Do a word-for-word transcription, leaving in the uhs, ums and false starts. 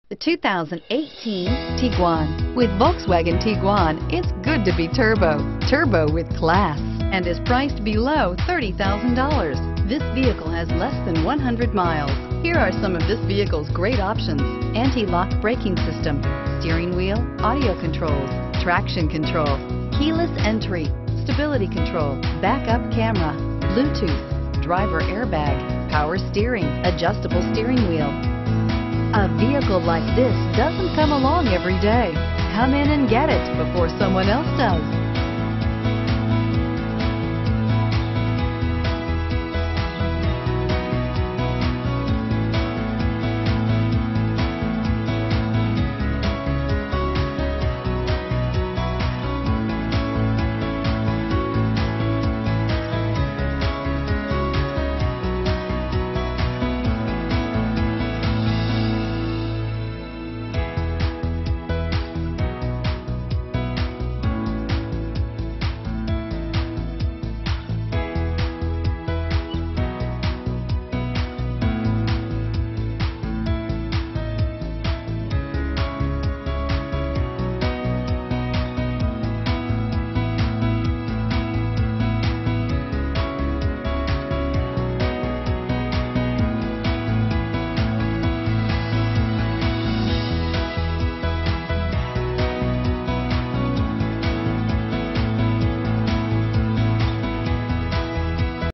The two thousand eighteen Tiguan. With Volkswagen Tiguan, it's good to be turbo. Turbo with class, and is priced below thirty thousand dollars. This vehicle has less than one hundred miles. Here are some of this vehicle's great options: anti-lock braking system, steering wheel audio controls, traction control, keyless entry, stability control, backup camera, Bluetooth, driver airbag, power steering, adjustable steering wheel. A vehicle like this doesn't come along every day. Come in and get it before someone else does.